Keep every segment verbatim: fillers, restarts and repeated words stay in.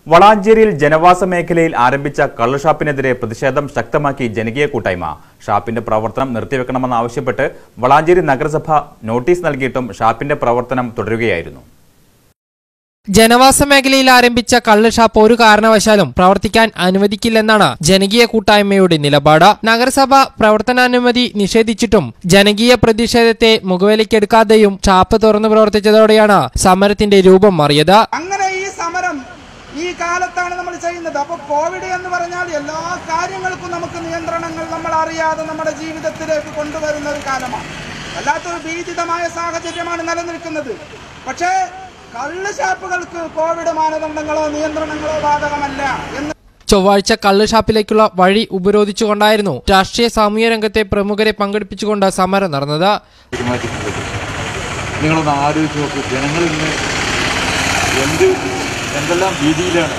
വളാഞ്ചേരിയിൽ ജനവാസ മേഖലയിൽ ആരംഭിച്ച കള്ളുഷാപ്പിനെതിരെ പ്രതിഷേധം ശക്തമാക്കി ജനകീയ കൂട്ടായ്മ. ഷാപ്പിന്റെ പ്രവർത്തനം നിർത്തിവെക്കണമെന്നാവശ്യപ്പെട്ട് വളാഞ്ചേരി നഗരസഭ നോട്ടീസ് നൽകിയിട്ടും ഷാപ്പിന്റെ പ്രവർത്തനം തുടരുകയായിരുന്നു. ജനവാസ മേഖലയിൽ ആരംഭിച്ച കള്ളുഷാപ്പ് ഒരു കാരണവശാലും പ്രവർത്തിക്കാൻ അനുവദിക്കില്ലെന്നാണ് ജനകീയ കൂട്ടായ്മയുടെ നിലപാട്. നഗരസഭ പ്രവർത്തനാനുമതി നിഷേധിച്ചിട്ടും ജനകീയ പ്രതിഷേധത്തെ മുഖവിലക്കെടുക്കാതെയും ഷാപ്പ് തുറന്നു പ്രവർത്തിച്ചതോടെയാണ് സമരത്തിന്റെ രൂപം മാറിയത്. അങ്ങനെ ഈ സമരം ഈ കാലത്താണ് നമ്മൾ ചെയ്യുന്നത്. അപ്പോൾ കോവിഡ് എന്ന് പറഞ്ഞാൽ എല്ലാ കാര്യങ്ങൾക്കും നമുക്ക് നിയന്ത്രണങ്ങൾ നമ്മൾ അറിയാതെ നമ്മുടെ ജീവിതത്തിലേക്ക് കൊണ്ടുവരുന്ന ഒരു കാലമാണ്. വല്ലാത്തൊരു ഭീതിതമായ സാഹചര്യമാണ് നിലനിൽക്കുന്നത്. പക്ഷേ കള്ളുഷാപ്പുകൾക്ക് കോവിഡ് മാനദണ്ഡങ്ങളോ നിയന്ത്രണങ്ങളോ ബാധകമല്ല എന്ന് ചൊവ്വാഴ്ച കള്ളുഷാപ്പിലേക്കുള്ള വഴി ഉപരോധിച്ചുകൊണ്ടായിരുന്നു രാഷ്ട്രീയ സാമൂഹ്യ രംഗത്തെ പ്രമുഖരെ പങ്കെടുപ്പിച്ചുകൊണ്ട് സമരം നടന്നത്. നിങ്ങളൊന്ന് ആലോചിച്ച് നോക്കൂ, ജനങ്ങൾ ഇന്ന് എന്ത് എന്തെല്ലാം ഭീതിയിലാണ്.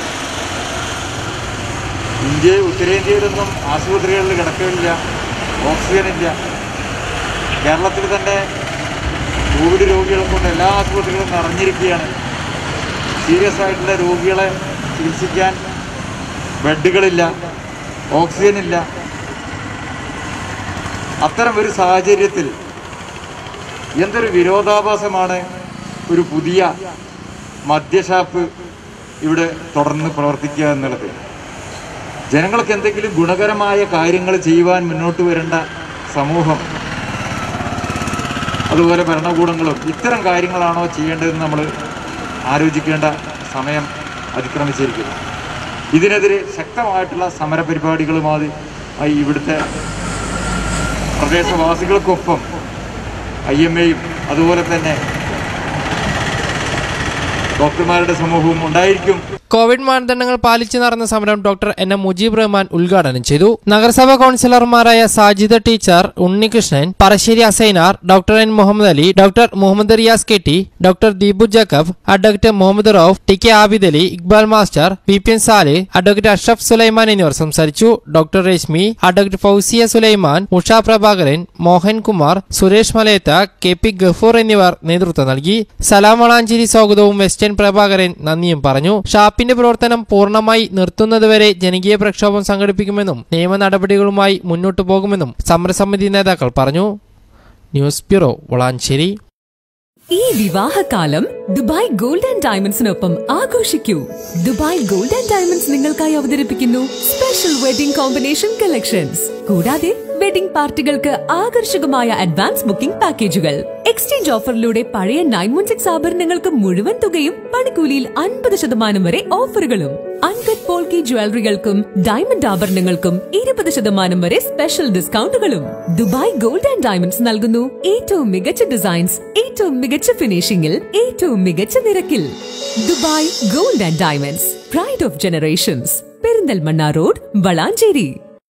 ഇന്ത്യ ഉത്തരേന്ത്യയിലൊന്നും ആശുപത്രികളിൽ കിടക്കയില്ല, ഓക്സിജനില്ല. കേരളത്തിൽ തന്നെ കോവിഡ് രോഗികളെ കൊണ്ട് എല്ലാ ആശുപത്രികളും നിറഞ്ഞിരിക്കുകയാണ്. സീരിയസ് ആയിട്ടുള്ള രോഗികളെ ചികിത്സിക്കാൻ ബെഡുകളില്ല, ഓക്സിജനില്ല. അത്തരം ഒരു സാഹചര്യത്തിൽ എന്തൊരു വിരോധാഭാസമാണ് ഒരു പുതിയ മദ്യഷാപ്പ് ഇവിടെ തുടർന്ന് പ്രവർത്തിക്കുക എന്നുള്ളത്. ജനങ്ങൾക്ക് എന്തെങ്കിലും ഗുണകരമായ കാര്യങ്ങൾ ചെയ്യുവാൻ മുന്നോട്ട് വരേണ്ട സമൂഹം, അതുപോലെ ഭരണകൂടങ്ങളും ഇത്തരം കാര്യങ്ങളാണോ ചെയ്യേണ്ടതെന്ന് നമ്മൾ ആലോചിക്കേണ്ട സമയം അതിക്രമിച്ചിരിക്കുന്നു. ഇതിനെതിരെ ശക്തമായിട്ടുള്ള സമരപരിപാടികളുമായി ഇവിടുത്തെ പ്രദേശവാസികൾക്കൊപ്പം ഐ എം എയും അതുപോലെ തന്നെ ഡോക്ടർമാരുടെ സമൂഹവും ഉണ്ടായിരിക്കും. കോവിഡ് മാനദണ്ഡങ്ങൾ പാലിച്ചു നടന്ന സമരം doctor N M Mujeeb Rahman ഉദ്ഘാടനം ചെയ്തു. നഗരസഭാ കൌൺസിലർമാരായ Sajida teacher, Unnikrishnan, Parassery Asainar, doctor N Muhammad Ali, doctor Muhammad Riyas K T, doctor Deepu Jacob, advocate Muhammad Rauf, T K Abid Ali, Iqbal master, V P N Sale, advocate Ashraf Sulaiman എന്നിവർ സംസാരിച്ചു. Doctor Reshmi, advocate Fousiya Sulaiman, Usha Prabhakaran, Mohankumar, Suresh Malayath, K P Gafoor എന്നിവർ നേതൃത്വം നൽകി. സലാം വളാഞ്ചേരി സ്വാഗതവും വെസ്റ്റേൺ പ്രഭാകരൻ നന്ദിയും പറഞ്ഞു. ഷാപ്പിന്റെ പ്രവർത്തനം പൂർണ്ണമായി നിർത്തുന്നതുവരെ ജനകീയ പ്രക്ഷോഭം സംഘടിപ്പിക്കുമെന്നും നിയമ നടപടികളുമായി മുന്നോട്ടു പോകുമെന്നും സമരസമിതി നേതാക്കൾ പറഞ്ഞു. News bureau, Valanchery. ഈ വിവാഹകാലം ദുബായ് ഗോൾഡ് ആൻഡ് ഡയമണ്ട്സിനൊപ്പം ആഘോഷിക്കൂ. ദുബായ് ഗോൾഡ് ആൻഡ് ഡയമണ്ട്സ് നിങ്ങൾക്കായി അവതരിപ്പിക്കുന്നു സ്പെഷ്യൽ വെഡിംഗ് കോമ്പിനേഷൻ കളക്ഷൻസ്. കൂടാതെ വെഡിംഗ് പാർട്ടികൾക്ക് ആകർഷകമായ അഡ്വാൻസ് ബുക്കിംഗ് പാക്കേജുകൾ. എക്സ്ചേഞ്ച് ഓഫറിലൂടെ പഴയ നയൻ വൺ സിക്സ് ആഭരണങ്ങൾക്ക് മുഴുവൻ തുകയും പണിക്കൂലിയിൽ അൻപത് ശതമാനം വരെ ഓഫറുകളും. അൺകട്ട് പോൾക്കി ജ്വല്ലറികൾക്കും ഡയമണ്ട് ആഭരണങ്ങൾക്കും ഇരുപത് ശതമാനം വരെ സ്പെഷ്യൽ ഡിസ്കൗണ്ടുകളും. ദുബായ് ഗോൾഡ് ആൻഡ് ഡയമണ്ട്സ് നൽകുന്നു ഏറ്റവും മികച്ച ഡിസൈൻസ്, ഏറ്റവും മികച്ച ഫിനിഷിംഗിൽ, ഏറ്റവും മികച്ച നിരക്കിൽ. Dubai Gold and Diamonds, pride of generations, Perinthalmanna road, Valanchery.